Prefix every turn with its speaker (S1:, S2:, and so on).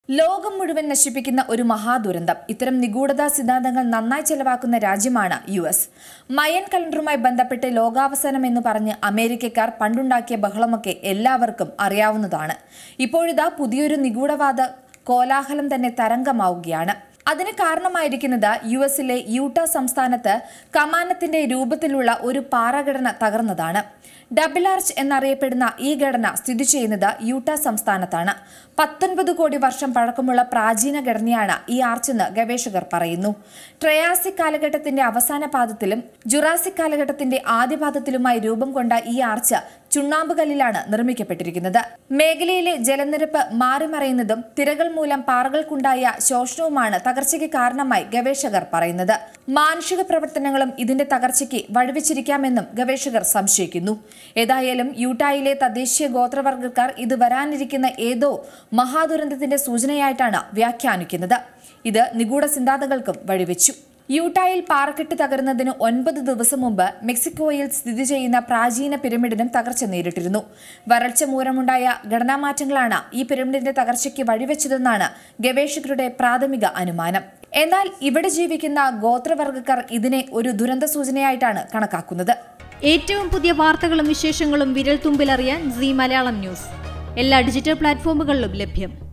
S1: ലോകം മുഴുവൻ നശിപ്പിക്കുന്ന ഒരു മഹാദുരന്തം. ഇത്തരം നിഗൂഢതാ സിദ്ധാന്തങ്ങൾ നന്നായി ചെലവാക്കുന്ന രാജ്യമാണ് US. മയൻ കലണ്ടറുമായി ബന്ധപ്പെട്ട് ലോകാവസാനം എന്ന് പറഞ്ഞ് അമേരിക്കക്കാർ പണ്ടുണ്ടാക്കിയ ബഹളമൊക്കെ എല്ലാവർക്കും അറിയാവുന്നതാണ്. ഇപ്പോഴിതാ പുതിയൊരു നിഗൂഢവാദ കോലാഹലം തന്നെ തരംഗമാവുകയാണ്. അതിന് കാരണമായിരിക്കുന്നത് US-ലെ യൂട്ട സംസ്ഥാനത്ത് കമാനത്തിന്റെ രൂപത്തിലുള്ള ഒരു പാറഘടന തകർന്നതാണ്. ഡബിൾ ആർച്ച് എന്നറിയപ്പെടുന്ന ഈ ഘടന സ്ഥിതി ചെയ്യുന്നത് യൂട്ട സംസ്ഥാനത്താണ്. 19 കോടി വർഷം പഴക്കമുള്ള പ്രാചീന ഘടനയാണ് ഈ ആർച്ചെന്ന് ഗവേഷകർ പറയുന്നു. ട്രയാസിക് കാലഘട്ടത്തിന്റെ അവസാന പാദത്തിലും ജുറാസിക് കാലഘട്ടത്തിന്റെ ആദ്യപാദത്തിലുമായി രൂപം കൊണ്ട ഈ ആർച്ച് ചുണ്ണാമ്പുകല്ലിലാണ് നിർമ്മിക്കപ്പെട്ടിരിക്കുന്നത്. മേഖലയിലെ ജലനിരപ്പ് മാറിമറയുന്നതും തിരകൾ മൂലം പാറകൾക്കുണ്ടായ ശോഷണവുമാണ് തകർച്ചയ്ക്ക് കാരണമായി ഗവേഷകർ പറയുന്നത്. മാനുഷിക പ്രവർത്തനങ്ങളും ഇതിന്റെ തകർച്ചയ്ക്ക് വഴിവെച്ചിരിക്കാമെന്നും ഗവേഷകർ സംശയിക്കുന്നു. ഏതായാലും യൂട്ടായിലെ തദ്ദേശീയ ഗോത്രവർഗ്ഗക്കാർ ഇത് വരാനിരിക്കുന്ന ഏതോ മഹാദുരന്തത്തിന്റെ സൂചനയായിട്ടാണ് വ്യാഖ്യാനിക്കുന്നത്. ഇത് നിഗൂഢ സിദ്ധാന്തങ്ങൾക്കും വഴിവെച്ചു. യൂട്ടായിൽ പാറക്കെട്ട് തകരുന്നതിന് 9 ദിവസം മുമ്പ് മെക്സിക്കോയിൽ സ്ഥിതി ചെയ്യുന്ന പ്രാചീന പിരമിഡിനും തകർച്ച നേരിട്ടിരുന്നു. വരൾച്ച മൂലമുണ്ടായ ഘടനാമാറ്റങ്ങളാണ് ഈ പിരമിഡിന്റെ തകർച്ചയ്ക്ക് വഴിവെച്ചതെന്നാണ് ഗവേഷകരുടെ പ്രാഥമിക അനുമാനം. എന്നാൽ ഇവിടെ ജീവിക്കുന്ന ഗോത്രവർഗ്ഗക്കാർ ഇതിനെ ഒരു ദുരന്ത സൂചനയായിട്ടാണ് കണക്കാക്കുന്നത്.
S2: ഏറ്റവും പുതിയ വാർത്തകളും വിശേഷങ്ങളും വിരൽ തുമ്പിലറിയാൻ Zee മലയാളം ന്യൂസ് എല്ലാ ഡിജിറ്റൽ പ്ലാറ്റ്ഫോമുകളിലും ലഭ്യം.